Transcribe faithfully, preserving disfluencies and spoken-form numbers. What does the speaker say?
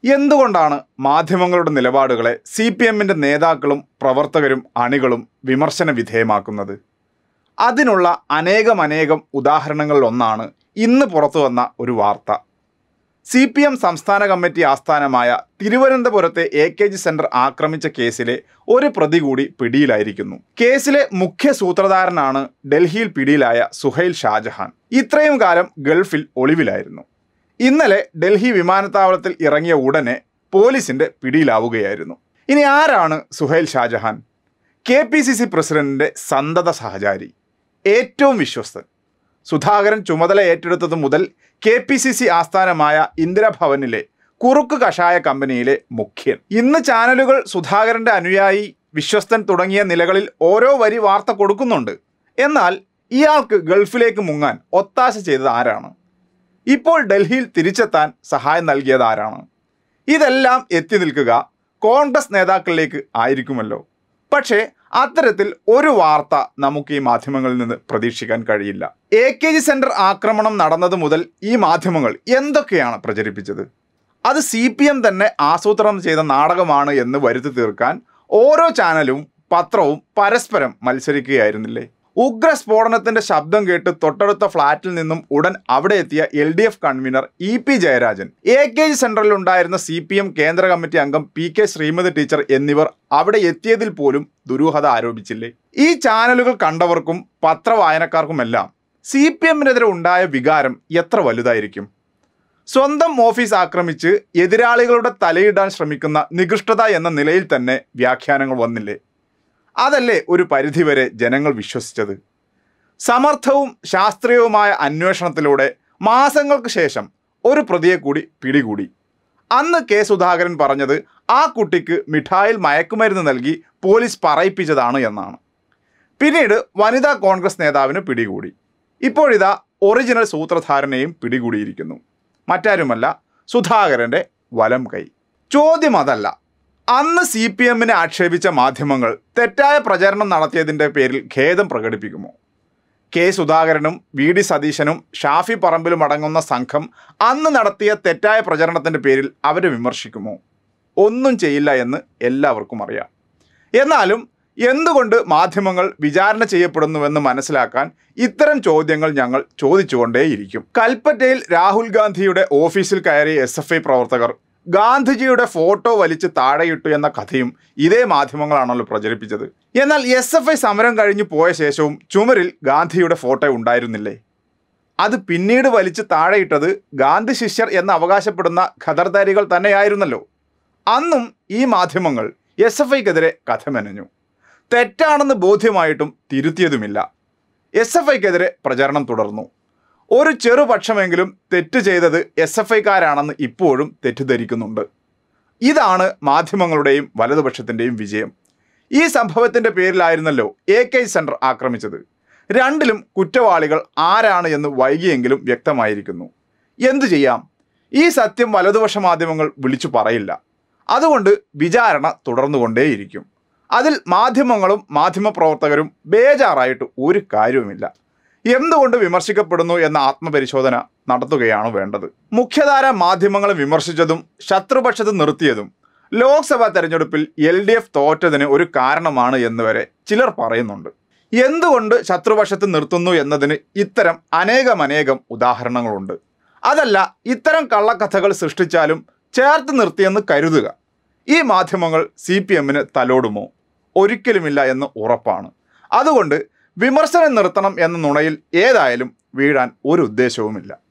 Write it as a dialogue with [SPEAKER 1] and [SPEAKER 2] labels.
[SPEAKER 1] എന്തുകൊണ്ടാണ് മാധ്യമങ്ങളുടെ നിലപാടുകളെ സി പി എമ്മിൻ്റെ നേതാക്കളും പ്രവർത്തകരും അണികളും വിമർശന വിധേയമാക്കുന്നത്? അതിനുള്ള അനേകമനേകം ഉദാഹരണങ്ങളിലൊന്നാണ് ഇന്ന് പുറത്തു വന്ന ഒരു വാർത്ത. സി പി എം സംസ്ഥാന കമ്മിറ്റി ആസ്ഥാനമായ തിരുവനന്തപുരത്തെ എ കെ ജി സെന്റർ ആക്രമിച്ച കേസിലെ ഒരു പ്രതി കൂടി പിടിയിലായിരിക്കുന്നു. കേസിലെ മുഖ്യ സൂത്രധാരനാണ് ഡൽഹിയിൽ പിടിയിലായ സുഹൈൽ ഷാജഹാൻ. ഇത്രയും കാലം ഗൾഫിൽ ഒളിവിലായിരുന്നു. ഇന്നലെ ഡൽഹി വിമാനത്താവളത്തിൽ ഇറങ്ങിയ ഉടനെ പോലീസിന്റെ പിടിയിലാവുകയായിരുന്നു. ഇനി ആരാണ് Suhail Shajahan? K P C C പ്രസിഡന്റിന്റെ സന്തത സഹചാരി, ഏറ്റവും വിശ്വസ്തൻ. സുധാകരൻ ചുമതല ഏറ്റെടുത്തത് മുതൽ കെ പി സി സി ആസ്ഥാനമായ ഇന്ദിരാഭവനിലെ കുറുക്ക് കഷായ കമ്പനിയിലെ മുഖ്യൻ. ഇന്ന് ചാനലുകൾ സുധാകരന്റെ അനുയായി, വിശ്വസ്തൻ തുടങ്ങിയ നിലകളിൽ ഓരോ വരി വാർത്ത കൊടുക്കുന്നുണ്ട്. എന്നാൽ ഇയാൾക്ക് ഗൾഫിലേക്ക് മുങ്ങാൻ ഒത്താശ ചെയ്തത് ആരാണ്? ഇപ്പോൾ ഡൽഹിയിൽ തിരിച്ചെത്താൻ സഹായം നൽകിയത് ആരാണ്? ഇതെല്ലാം എത്തി നിൽക്കുക കോൺഗ്രസ് നേതാക്കളിലേക്ക് ആയിരിക്കുമല്ലോ. പക്ഷേ അത്തരത്തിൽ ഒരു വാർത്ത നമുക്ക് ഈ മാധ്യമങ്ങളിൽ നിന്ന് പ്രതീക്ഷിക്കാൻ കഴിയില്ല. എ കെ ജി സെന്റർ ആക്രമണം നടന്നത് മുതൽ ഈ മാധ്യമങ്ങൾ എന്തൊക്കെയാണ് പ്രചരിപ്പിച്ചത്? അത് സി പി എം തന്നെ ആസൂത്രണം ചെയ്ത നാടകമാണ് എന്ന് വരുത്തി തീർക്കാൻ ഓരോ ചാനലും പത്രവും പരസ്പരം മത്സരിക്കുകയായിരുന്നില്ലേ? ഉഗ്ര സ്ഫോടനത്തിന്റെ ശബ്ദം കേട്ട് തൊട്ടടുത്ത ഫ്ളാറ്റിൽ നിന്നും ഉടൻ അവിടെ എത്തിയ L D F convener E P Jayarajan, A K G സെന്ററിൽ ഉണ്ടായിരുന്ന സി പി എം കേന്ദ്ര കമ്മിറ്റി അംഗം പി കെ ശ്രീമതി ടീച്ചർ എന്നിവർ അവിടെ എത്തിയതിൽ പോലും ദുരൂഹത ആരോപിച്ചില്ലേ? ഈ ചാനലുകൾ കണ്ടവർക്കും പത്രവായനക്കാർക്കുമെല്ലാം സി പി എമ്മിനെതിരെ ഉണ്ടായ വികാരം എത്ര വലുതായിരിക്കും? സ്വന്തം ഓഫീസ് ആക്രമിച്ച് എതിരാളികളുടെ തലയിടാൻ ശ്രമിക്കുന്ന നികൃഷ്ടത എന്ന നിലയിൽ തന്നെ വ്യാഖ്യാനങ്ങൾ വന്നില്ലേ? അതല്ലേ ഒരു പരിധിവരെ ജനങ്ങൾ വിശ്വസിച്ചത്? സമർത്ഥവും ശാസ്ത്രീയവുമായ അന്വേഷണത്തിലൂടെ മാസങ്ങൾക്ക് ശേഷം ഒരു പ്രതിയെ കൂടി പിടികൂടി. അന്ന് കെ സുധാകരൻ പറഞ്ഞത് ആ കുട്ടിക്ക് മിഠായിൽ മയക്കുമരുന്ന് നൽകി പോലീസ് പറയിപ്പിച്ചതാണ് എന്നാണ്. പിന്നീട് വനിതാ കോൺഗ്രസ് നേതാവിന് പിടികൂടി. ഇപ്പോഴിതാ ഒറിജിനൽ സൂത്രധാരനെയും പിടികൂടിയിരിക്കുന്നു. മറ്റാരുമല്ല, സുധാകരൻ്റെ വലം കൈ. ചോദ്യം അതല്ല. അന്ന് സി പി എമ്മിനെ ആക്ഷേപിച്ച മാധ്യമങ്ങൾ തെറ്റായ പ്രചരണം നടത്തിയതിൻ്റെ പേരിൽ ഖേദം പ്രകടിപ്പിക്കുമോ? കെ സുധാകരനും വി ഡി സതീശനും ഷാഫി പറമ്പിലും അടങ്ങുന്ന സംഘം അന്ന് നടത്തിയ തെറ്റായ പ്രചരണത്തിൻ്റെ പേരിൽ അവരെ വിമർശിക്കുമോ? ഒന്നും ചെയ്യില്ല എന്ന് എല്ലാവർക്കും അറിയാം. എന്നാലും എന്തുകൊണ്ട് മാധ്യമങ്ങൾ വിചാരണ ചെയ്യപ്പെടുന്നുവെന്ന് മനസ്സിലാക്കാൻ ഇത്തരം ചോദ്യങ്ങൾ ഞങ്ങൾ ചോദിച്ചുകൊണ്ടേയിരിക്കും. കൽപ്പറ്റയിൽ രാഹുൽ ഗാന്ധിയുടെ ഓഫീസിൽ കയറിയ എസ് എഫ് ഐ പ്രവർത്തകർ ഗാന്ധിജിയുടെ ഫോട്ടോ വലിച്ച് താഴെയിട്ടു എന്ന കഥയും ഇതേ മാധ്യമങ്ങളാണല്ലോ പ്രചരിപ്പിച്ചത്. എന്നാൽ എസ് എഫ് ഐ സമരം കഴിഞ്ഞു പോയ ശേഷവും ചുമരിൽ ഗാന്ധിയുടെ ഫോട്ടോ ഉണ്ടായിരുന്നില്ലേ? അത് പിന്നീട് വലിച്ച് താഴെയിട്ടത് ഗാന്ധി ശിഷ്യർ എന്ന് അവകാശപ്പെടുന്ന ഖദർദാരികൾ തന്നെയായിരുന്നല്ലോ. അന്നും ഈ മാധ്യമങ്ങൾ എസ് എഫ് ഐക്കെതിരെ കഥ മെനഞ്ഞു. തെറ്റാണെന്ന് ബോധ്യമായിട്ടും തിരുത്തിയതുമില്ല. എസ് എഫ് ഐക്കെതിരെ പ്രചരണം തുടർന്നു. ഒരു ചെറുപക്ഷമെങ്കിലും തെറ്റ് ചെയ്തത് എസ് എഫ് ഐക്കാരാണെന്ന് ഇപ്പോഴും തെറ്റിദ്ധരിക്കുന്നുണ്ട്. ഇതാണ് മാധ്യമങ്ങളുടെയും വലതുപക്ഷത്തിൻ്റെയും വിജയം. ഈ സംഭവത്തിൻ്റെ പേരിലായിരുന്നല്ലോ എ കെ ജി സെന്റർ ആക്രമിച്ചത്. രണ്ടിലും കുറ്റവാളികൾ ആരാണ് എന്ന് വൈകിയെങ്കിലും വ്യക്തമായിരിക്കുന്നു. എന്തു ചെയ്യാം? ഈ സത്യം വലതുപക്ഷ മാധ്യമങ്ങൾ വിളിച്ചു പറയില്ല. അതുകൊണ്ട് വിചാരണ തുടർന്നുകൊണ്ടേയിരിക്കും. അതിൽ മാധ്യമങ്ങളും മാധ്യമപ്രവർത്തകരും ബേജാറായിട്ട് ഒരു കാര്യവുമില്ല. എന്തുകൊണ്ട് വിമർശിക്കപ്പെടുന്നു എന്ന ആത്മപരിശോധന നടത്തുകയാണ് വേണ്ടത്. മുഖ്യധാര മാധ്യമങ്ങളെ വിമർശിച്ചതും ശത്രുപക്ഷത്ത് നിർത്തിയതും ലോക്സഭാ തെരഞ്ഞെടുപ്പിൽ എൽ ഡി എഫ് തോറ്റതിന് ഒരു കാരണമാണ് എന്നുവരെ ചിലർ പറയുന്നുണ്ട്. എന്തുകൊണ്ട് ശത്രുപക്ഷത്ത് നിർത്തുന്നു എന്നതിന് ഇത്തരം അനേകമനേകം ഉദാഹരണങ്ങളുണ്ട്. അതല്ല, ഇത്തരം കള്ളക്കഥകൾ സൃഷ്ടിച്ചാലും ചേർത്ത് നിർത്തിയെന്ന് കരുതുക. ഈ മാധ്യമങ്ങൾ സി പി എമ്മിന് തലോടുമോ? ഒരിക്കലുമില്ല എന്ന് ഉറപ്പാണ്. അതുകൊണ്ട് വിമർശനം നിർത്തണം എന്ന നുണയിൽ ഏതായാലും വീഴാൻ ഒരു ഉദ്ദേശവുമില്ല.